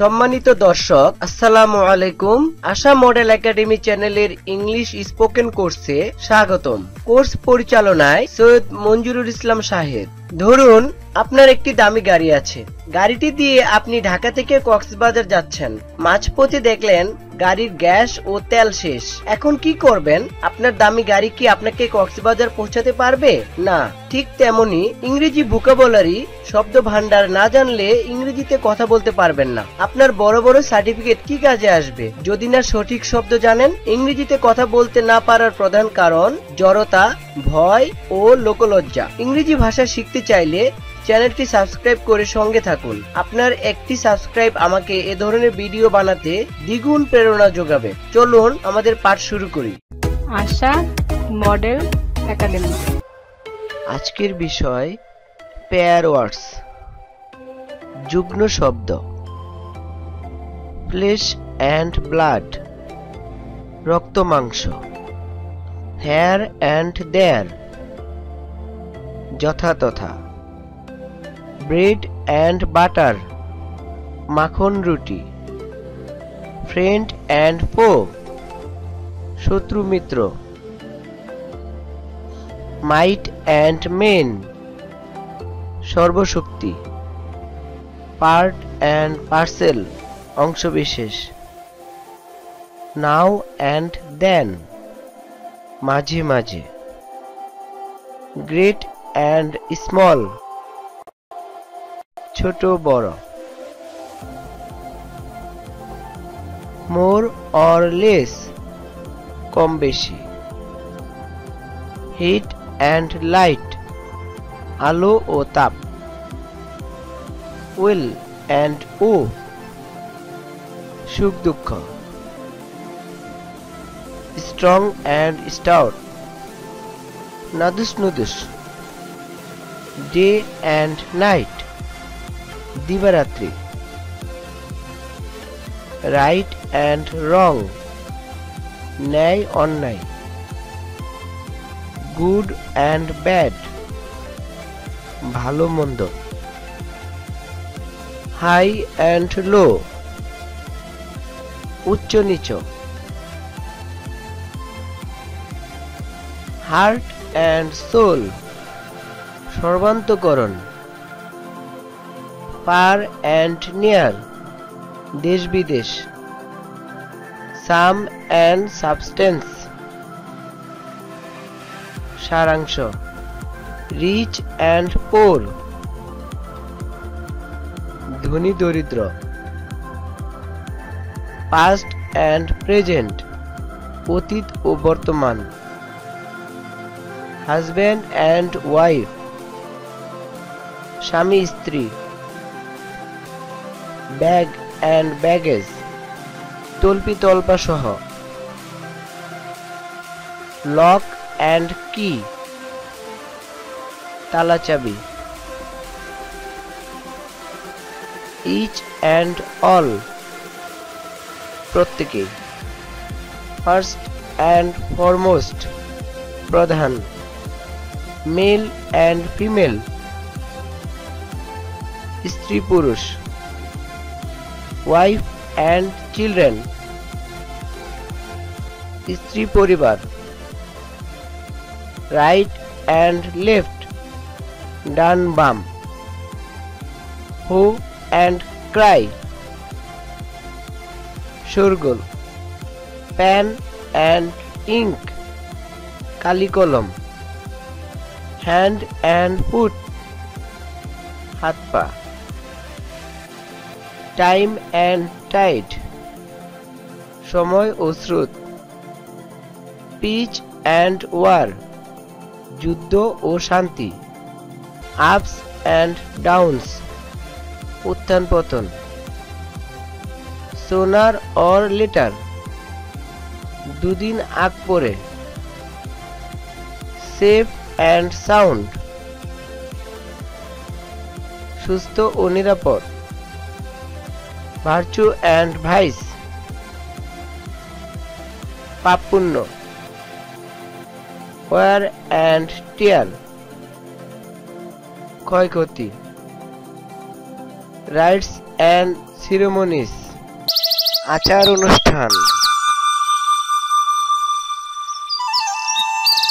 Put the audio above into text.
সম্মানিত দর্শক, আসসালামু আলাইকুম। আশা মডেল একাডেমি চ্যানেলের ইংলিশ স্পোকেন কোর্সে স্বাগতম। কোর্স পরিচালনায় সৈয়দ মঞ্জুরুল ইসলাম শাহেদ। ধরুন আপনার একটি দামি গাড়ি আছে। গাড়িটি দিয়ে আপনি ঢাকা থেকে কক্সবাজার যাচ্ছেন। মাঝপথে দেখলেন গাড়ির গ্যাস ও তেল শেষ। এখন কি করবেন? আপনার দামি গাড়ি কি আপনাকে কক্সবাজার পৌঁছাতে পারবে? না। ঠিক তেমনি ইংরেজি ভোকাবুলারি শব্দ ভান্ডার না জানলে ইংরেজিতে কথা বলতে পারবেন না। আপনার বড় বড় সার্টিফিকেট কি কাজে আসবে যদি না সঠিক শব্দ জানেন? ইংরেজিতে কথা বলতে না পারার প্রধান কারণ জড়তা, ভয় ও লোকলজ্জা। ইংরেজি ভাষা শিখতে চাইলে চ্যানেলটি সাবস্ক্রাইব করে সঙ্গে থাকুন। আপনার একটি সাবস্ক্রাইব আমাকে এ ধরনের ভিডিও বানাতে দ্বিগুণ প্রেরণা যোগাবে। চলুন আমাদের পাঠ শুরু করি। Asha model academy. আজকের বিষয় পেয়ার ওয়ার্ডস, যুগ্ম শব্দ। ফ্লেশ অ্যান্ড ব্লাড, রক্ত মাংস। হেয়ার অ্যান্ড দেয়ার, যথাতথা। ব্রেড অ্যান্ড বাটার, মাখন রুটি। ফ্রেন্ড অ্যান্ড ফো, শত্রু মিত্র। মাইট অ্যান্ড মেন, সর্বশক্তি। পার্ট অ্যান্ড পার্সেল, অংশবিশেষ। নাও অ্যান্ড দেন, মাঝে মাঝে। গ্রেট অ্যান্ড স্মল, ছোট বড়। মোর অর লেস, কম বেশি। হিট অ্যান্ড লাইট, আলো ও তাপ। উইল অ্যান্ড ও, সুখ দুঃখ। স্ট্রং অ্যান্ড স্টাউট, নাদুস নুদুস। ডে অ্যান্ড নাইট, দিবারাত্রি। রাইট অ্যান্ড রং, ন্যায় অন্যায়। গুড অ্যান্ড ব্যাড, ভালো মন্দ। হাই অ্যান্ড লো, উচ্চ নিচ। হার্ট অ্যান্ড সোল, সর্বান্তকরণ। ফার অ্যান্ড নিয়ার, দেশ বিদেশ। সাম অ্যান্ড সাবস্টেন্স, সারাংশ। রিচ অ্যান্ড পোর, ধনী দরিদ্র। পাস্ট অ্যান্ড প্রেজেন্ট, অতীত ও বর্তমান। হাজব্যান্ড অ্যান্ড ওয়াইফ, স্বামী স্ত্রী। ব্যাগ অ্যান্ড ব্যাগেজ, তল্পি তল্পা সহ। লক অ্যান্ড কি, তালা চাবি। ইচ অ্যান্ড অল, প্রত্যেকে। ফার্স্ট অ্যান্ড ফরমোস্ট, প্রধান। মেল অ্যান্ড ফিমেল, স্ত্রী পুরুষ। ওয়াইফ অ্যান্ড চিলড্রেন, স্ত্রী পরিবার। রাইট অ্যান্ড লেফট, ডান বাম। হু অ্যান্ড ক্রাই, শোরগোল। প্যান অ্যান্ড ইঙ্ক, কালি কলম। হ্যান্ড অ্যান্ড ফুট, হাত পা। টাইম অ্যান্ড টাইড, সময় ও স্রোত। পিচ অ্যান্ড ওয়ার, যুদ্ধ ও শান্তি। আপস অ্যান্ড ডাউনস, উত্থান পতন। সোনার অর লেটার, দুদিন আগ পরে। সেফ অ্যান্ড সাউন্ড, সুস্থ ও নিরাপদ। ভার্চু অ্যান্ড ভাইস, পাপ পুণ্য। ওয়ার অ্যান্ড টিয়ার, ক্ষয়ক্ষতি। রাইটস অ্যান্ড সিরিমনিস, আচার অনুষ্ঠান।